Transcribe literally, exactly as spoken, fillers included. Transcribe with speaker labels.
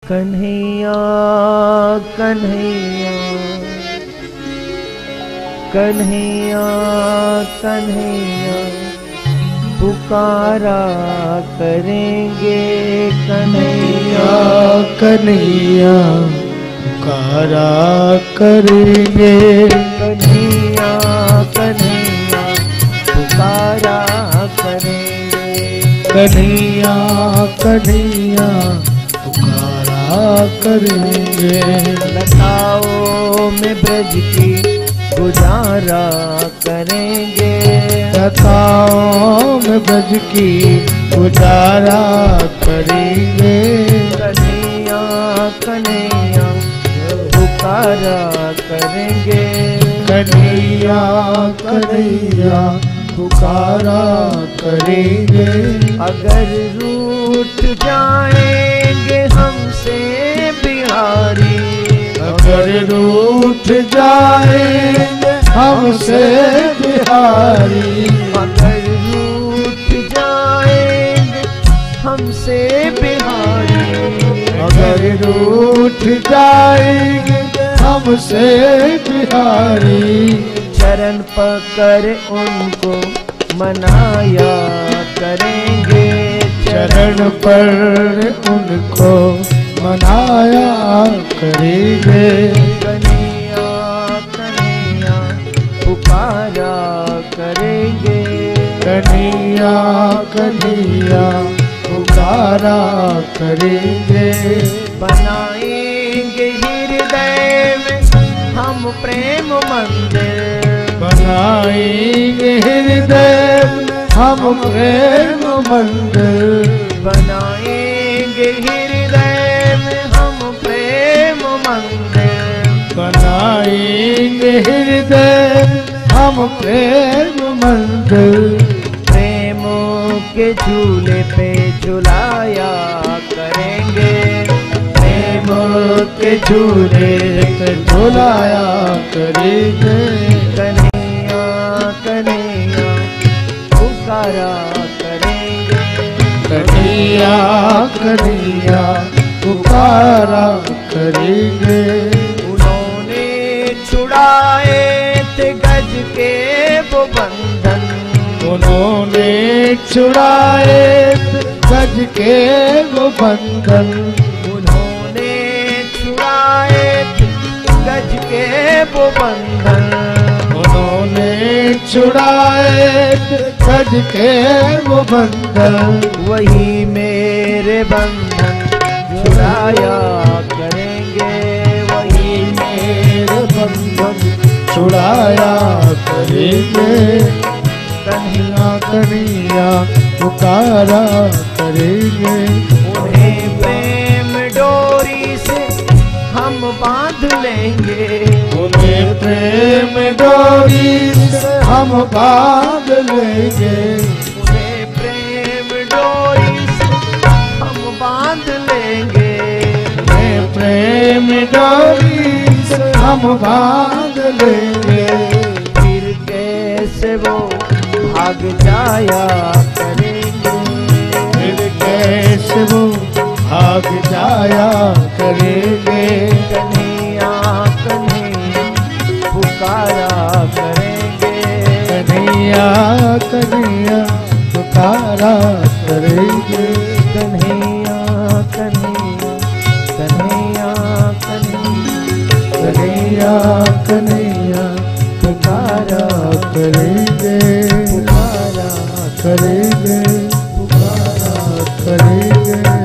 Speaker 1: कन्हैया कन्हैया कन्हैया कन्हैया पुकारा करेंगे। कन्हैया
Speaker 2: कन्हैया पुकारा करेंगे।
Speaker 1: कन्हैया कन्हैया पुकारा करेंगे।
Speaker 2: कन्हैया कन्हैया पुकारा करेंगे।
Speaker 1: लताओं में ब्रज की गुजारा करेंगे।
Speaker 2: लताओं में ब्रज की गुजारा करेंगे।
Speaker 1: कन्हैया कन्हैया पुकारा करेंगे।
Speaker 2: कन्हैया कन्हैया पुकारा करेंगे।
Speaker 1: अगर रूठ जाएंगे हमसे बिहारी,
Speaker 2: अगर रूठ जाएंगे हमसे बिहारी,
Speaker 1: अगर रूठ जाएंगे हमसे बिहारी,
Speaker 2: अगर रूठ जाएंगे हमसे बिहारी,
Speaker 1: चरण पकड़ उनको मनाया करेंगे।
Speaker 2: चरण पर उनको मनाया करेंगे।
Speaker 1: कन्हैया कन्हैया पुकारा करेंगे।
Speaker 2: कन्हैया कन्हैया पुकारा करेंगे।
Speaker 1: बनाएंगे हृदय में हम प्रेम मंदिर,
Speaker 2: बनाएंगे हृदय हम प्रेम मंदिर,
Speaker 1: बनाएंगे हृदय में हम प्रेम मंदिर,
Speaker 2: बनाएंगे हृदय हम प्रेम मंदिर।
Speaker 1: प्रेम के झूले पे झुलाया करेंगे।
Speaker 2: प्रेम के झूले पे झुलाया करेंगे।
Speaker 1: कन्हैया कन्हैया पुकारा करेंगे।
Speaker 2: कन्हैया कन्हैया पुकारा करेंगे।
Speaker 1: उन्होंने छुड़ाए थे गज के वो बंधन,
Speaker 2: उन्होंने छुड़ाए थे गज के वो बंधन,
Speaker 1: उन्होंने छुड़ाए थे गज के वो बंधन,
Speaker 2: उन्होंने छुड़ाए थे गज के वो बंधन।
Speaker 1: वही मेरे बंधन छुड़ाया करेंगे। वही
Speaker 2: मेरे बंधन छुड़ाया करेंगे। कन्हैया कन्हैया पुकारा करेंगे।
Speaker 1: उन्हें प्रेम डोरी से हम बांध लेंगे।
Speaker 2: उन्हें प्रेम डोरी से हम बांध लेंगे।
Speaker 1: उन्हें प्रेम डोरी से हम बांध लेंगे।
Speaker 2: उन्हें प्रेम डोरी से हम बांध लेंगे।
Speaker 1: फिर कैसे वो भाग जाया करेंगे।
Speaker 2: फिर कैसे वो भाग जाया करेंगे।
Speaker 1: कन्हैया कन्हैया पुकारा करेंगे।
Speaker 2: कन्हैया कन्हैया पुकारा करेंगे।
Speaker 1: कन्हैया कन्हैया कन्हैया कन्हैया
Speaker 2: कन्हैया कन्हैया पुकारा करेंगे।
Speaker 1: पुकारा
Speaker 2: करेंगे पुकारा करेंगे।